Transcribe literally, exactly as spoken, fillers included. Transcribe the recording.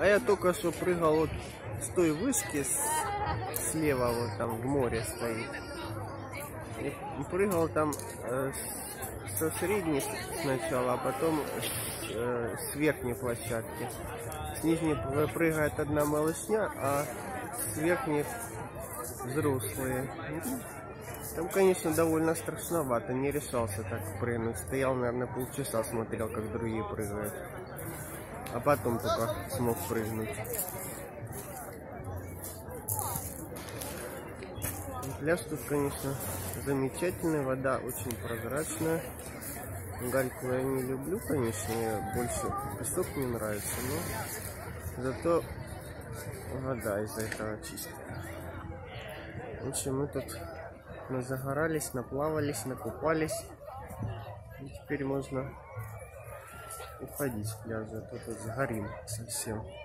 А я только что прыгал вот с той вышки, с, слева вот там в море стоит. И прыгал там э, со средней сначала, а потом с, э, с верхней площадки. С нижней прыгает одна малышня, а с верхней взрослые. Там, конечно, довольно страшновато, не решался так прыгнуть. Стоял, наверное, полчаса, смотрел, как другие прыгают. А потом только смог прыгнуть. Пляж тут, конечно, замечательный, вода очень прозрачная. Гальку я не люблю, конечно, мне больше песок не нравится, но зато вода из-за этого чистая. В общем, мы тут назагорались, наплавались, накупались. И теперь можно уходить с пляжа, а то тут сгорим совсем.